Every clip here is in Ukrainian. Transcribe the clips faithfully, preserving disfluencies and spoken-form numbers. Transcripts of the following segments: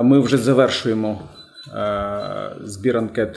Ми вже завершуємо збір анкет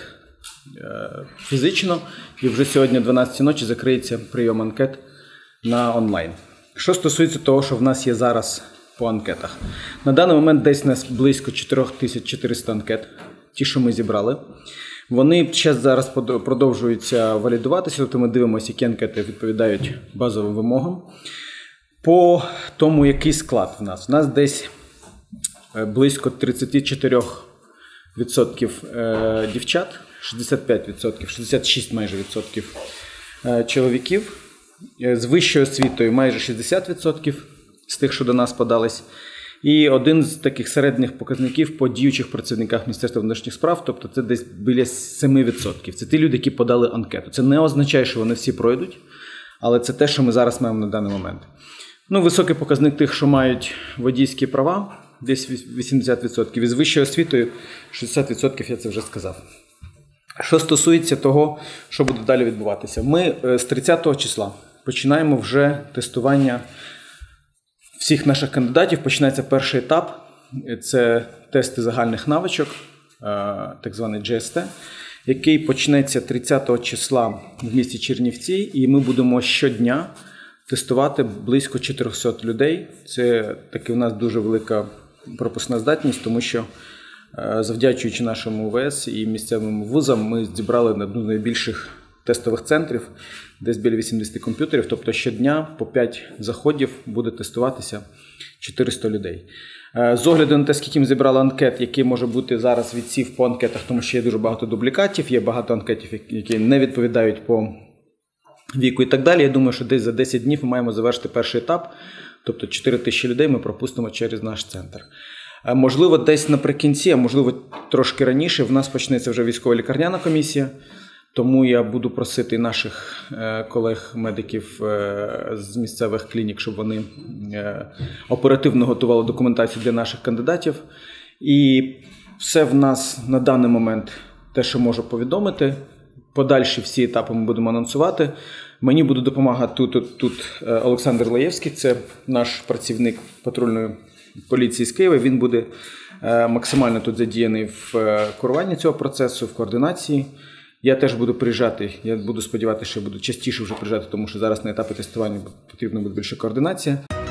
фізично, і вже сьогодні о дванадцятій ночі закриється прийом анкет на онлайн. Що стосується того, що в нас є зараз по анкетах. На даний момент десь у нас близько чотири тисячі чотириста анкет, ті, що ми зібрали. Вони зараз, зараз продовжуються валідуватися, тобто ми дивимося, які анкети відповідають базовим вимогам. По тому, який склад в нас. У нас десь близько тридцять чотири відсотки дівчат, шістдесят п'ять відсотків, шістдесят шість майже відсотків чоловіків. З вищою освітою майже шістдесят відсотків з тих, що до нас подались. І один з таких середніх показників по діючих працівниках Міністерства внутрішніх справ, тобто це десь біля семи відсотків. Це ті люди, які подали анкету. Це не означає, що вони всі пройдуть, але це те, що ми зараз маємо на даний момент. Ну, високий показник тих, що мають водійські права, десь вісімдесят відсотків. І з вищою освітою шістдесят відсотків, я це вже сказав. Що стосується того, що буде далі відбуватися. Ми з тридцятого числа починаємо вже тестування всіх наших кандидатів. Починається перший етап. Це тести загальних навичок, так званий джі ес те, який почнеться тридцятого числа в місті Чернівці. І ми будемо щодня тестувати близько чотирьохсот людей. Це таки у нас дуже велика пропускна здатність, тому що завдячуючи нашому УВС і місцевим вузам, ми зібрали на одну з найбільших тестових центрів, десь біля вісімдесят комп'ютерів, тобто щодня по п'ять заходів буде тестуватися чотириста людей. З огляду на те, скільки ми зібрали анкет, який може бути зараз відсів по анкетах, тому що є дуже багато дублікатів, є багато анкетів, які не відповідають по віку і так далі. Я думаю, що десь за десять днів ми маємо завершити перший етап, тобто чотири тисячі людей ми пропустимо через наш центр. Можливо, десь наприкінці, а можливо трошки раніше, в нас почнеться вже військова лікарняна комісія, тому я буду просити наших колег-медиків з місцевих клінік, щоб вони оперативно готували документацію для наших кандидатів. І все в нас на даний момент те, що можу повідомити. Подальші всі етапи ми будемо анонсувати. Мені буде допомагати тут, тут, тут Олександр Лаєвський, це наш працівник патрульної поліції з Києва. Він буде максимально тут задіяний в куруванні цього процесу, в координації. Я теж буду приїжджати, я буду сподіватися, що я буду частіше вже приїжджати, тому що зараз на етапі тестування потрібна буде більше координація.